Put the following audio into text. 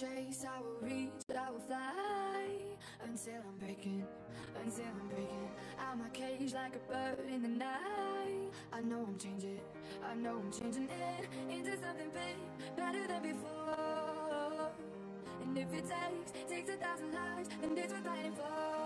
chase, I will reach, I will fly until I'm breaking, out my cage like a bird in the night. I know I'm changing, I know I'm changing it into something big, better than before. And if it takes 1,000 lives, then it's worth fighting for.